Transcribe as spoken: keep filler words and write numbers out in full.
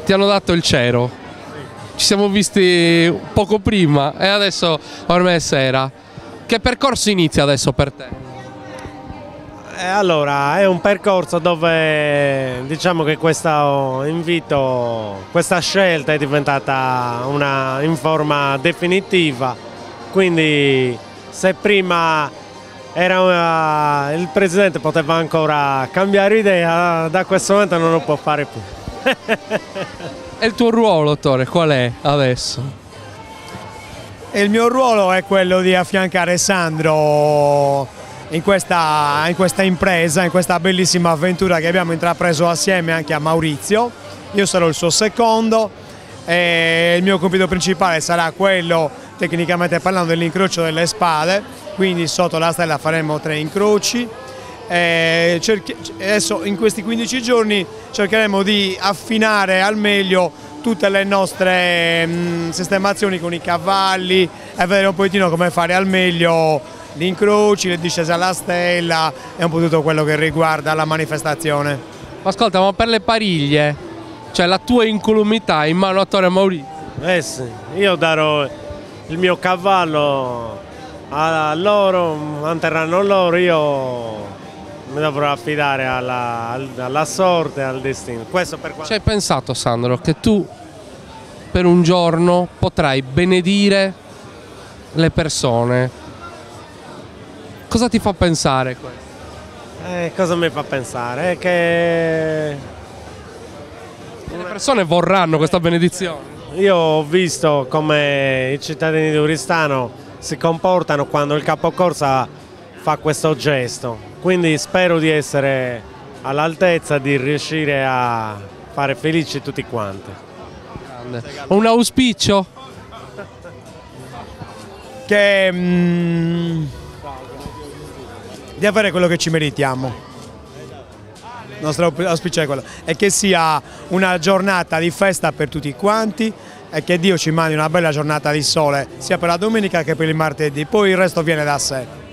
ti hanno dato il cero. Ci siamo visti poco prima e adesso ormai è sera. Che percorso inizia adesso per te? Eh, allora, è un percorso dove diciamo che questo invito, questa scelta è diventata una in forma definitiva, quindi se prima era una, il presidente poteva ancora cambiare idea, da questo momento non lo può fare più. E il tuo ruolo, Tore, qual è adesso? Il mio ruolo è quello di affiancare Sandro in questa, in questa impresa, in questa bellissima avventura che abbiamo intrapreso assieme anche a Maurizio. Io sarò il suo secondo e il mio compito principale sarà quello, tecnicamente parlando, dell'incrocio delle spade, quindi sotto la stella faremo tre incroci. E adesso in questi quindici giorni cercheremo di affinare al meglio tutte le nostre mh, sistemazioni con i cavalli e vedere un pochettino come fare al meglio gli incroci, le discese alla stella e un po' tutto quello che riguarda la manifestazione. Ma ascolta, ma per le pariglie, cioè la tua incolumità in mano a Tore Maurizio? Eh sì, io darò il mio cavallo a loro, manterranno loro, io mi dovrò affidare alla, alla sorte, al destino. Questo per quanto... Ci hai pensato, Sandro, che tu per un giorno potrai benedire le persone? Cosa ti fa pensare questo? Eh, cosa mi fa pensare? È che le persone vorranno questa benedizione. Io ho visto come i cittadini di Oristano si comportano quando il capocorsa fa questo gesto, quindi spero di essere all'altezza di riuscire a fare felici tutti quanti. Grande. Un auspicio? Che, mm, di avere quello che ci meritiamo. Il nostro auspicio è quello, e che sia una giornata di festa per tutti quanti e che Dio ci mandi una bella giornata di sole sia per la domenica che per il martedì, poi il resto viene da sé.